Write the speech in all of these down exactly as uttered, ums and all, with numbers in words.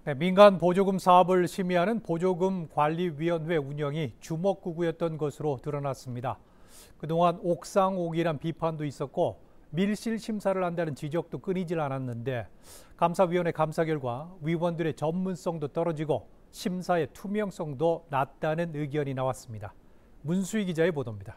네, 민간 보조금 사업을 심의하는 보조금관리위원회 운영이 주먹구구였던 것으로 드러났습니다. 그동안 옥상옥이란 비판도 있었고 밀실 심사를 한다는 지적도 끊이질 않았는데 감사위원회 감사 결과 위원들의 전문성도 떨어지고 심사의 투명성도 낮다는 의견이 나왔습니다. 문수희 기자의 보도입니다.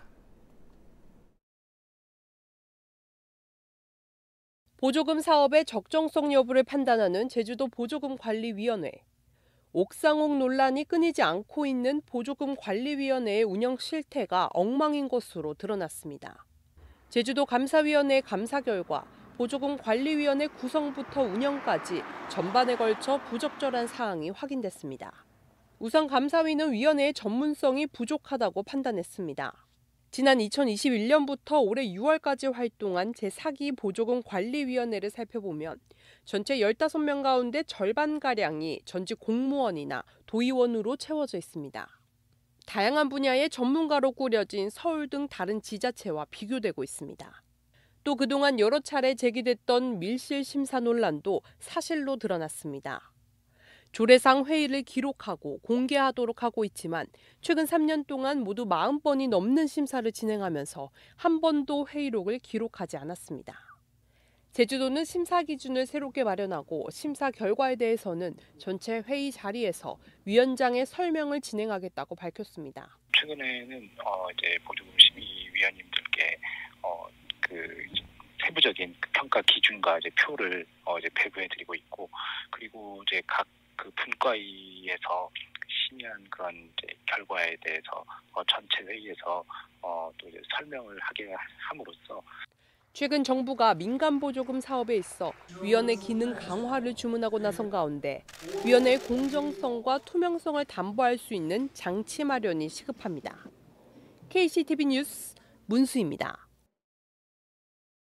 보조금 사업의 적정성 여부를 판단하는 제주도 보조금관리위원회. 옥상옥 논란이 끊이지 않고 있는 보조금관리위원회의 운영 실태가 엉망인 것으로 드러났습니다. 제주도 감사위원회 감사 결과 보조금관리위원회 구성부터 운영까지 전반에 걸쳐 부적절한 사항이 확인됐습니다. 우선 감사위는 위원회의 전문성이 부족하다고 판단했습니다. 지난 이천이십일 년부터 올해 유월까지 활동한 제사 기 보조금관리위원회를 살펴보면 전체 열다섯 명 가운데 절반가량이 전직 공무원이나 도의원으로 채워져 있습니다. 다양한 분야의 전문가로 꾸려진 서울 등 다른 지자체와 비교되고 있습니다. 또 그동안 여러 차례 제기됐던 밀실 심사 논란도 사실로 드러났습니다. 조례상 회의를 기록하고 공개하도록 하고 있지만 최근 삼 년 동안 모두 사십 번이 넘는 심사를 진행하면서 한 번도 회의록을 기록하지 않았습니다. 제주도는 심사 기준을 새롭게 마련하고 심사 결과에 대해서는 전체 회의 자리에서 위원장의 설명을 진행하겠다고 밝혔습니다. 최근에는 어 이제 보조금 심의위원님들께 어 그 세부적인 평가 기준과 이제 표를 어 이제 배부해드리고 있고, 그리고 이제 각 그 분과위에서 심의한 그런 이제 결과에 대해서 어 전체 회의에서 어 또 이제 설명을 하게 함으로써 최근 정부가 민간 보조금 사업에 있어 위원회 기능 강화를 주문하고 나선 가운데 위원회의 공정성과 투명성을 담보할 수 있는 장치 마련이 시급합니다. 케이씨티비 뉴스 문수희입니다.